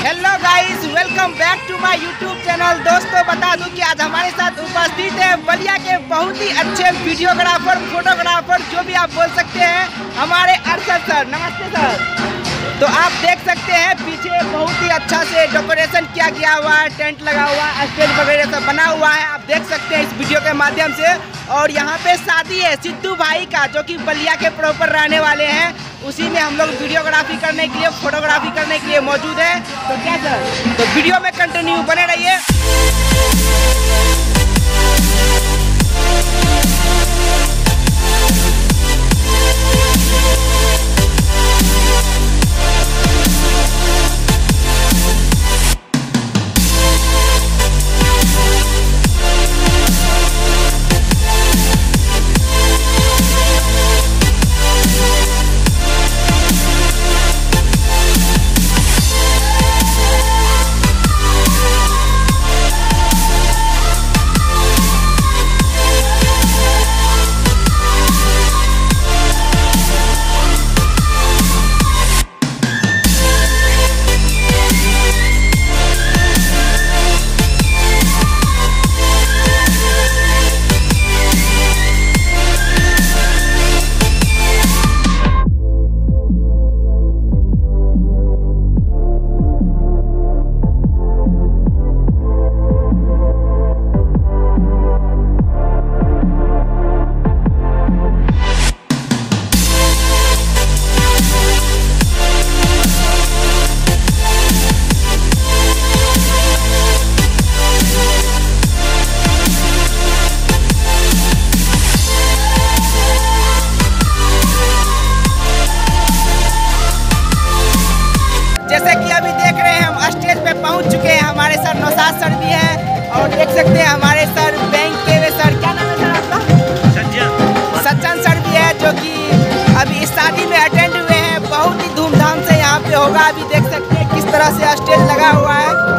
Hello guys, welcome back to my YouTube channel. दोस्तों बता दूं कि आज हमारे साथ उपस्थित है बलिया के बहुत ही अच्छे वीडियोग्राफर, फोटोग्राफर, जो भी आप बोल सकते हैं, हमारे अरशद सर। नमस्ते सर। तो आप देख सकते हैं पीछे बहुत ही अच्छा से डेकोरेशन किया गया हुआ है, टेंट लगा हुआ है, स्टेज वगैरह सब बना हुआ है, आप देख सकते हैं इस वीडियो के माध्यम से। और यहाँ पे शादी है सिद्धू भाई का, जो कि बलिया के प्रॉपर रहने वाले हैं। उसी में हम लोग वीडियोग्राफी करने के लिए, फोटोग्राफी करने के लिए मौजूद है। तो क्या सर, तो वीडियो में कंटिन्यू बने रहिए। जैसे कि अभी देख रहे हैं हम स्टेज पे पहुंच चुके हैं। हमारे सर नौशाद सर भी हैं और देख सकते हैं हमारे सर बैंक के वे सर, क्या नाम है सर आपका? सज्जन सर भी है, जो कि अभी इस शादी में अटेंड हुए हैं। बहुत ही धूमधाम से यहाँ पे होगा। अभी देख सकते हैं किस तरह से स्टेज लगा हुआ है।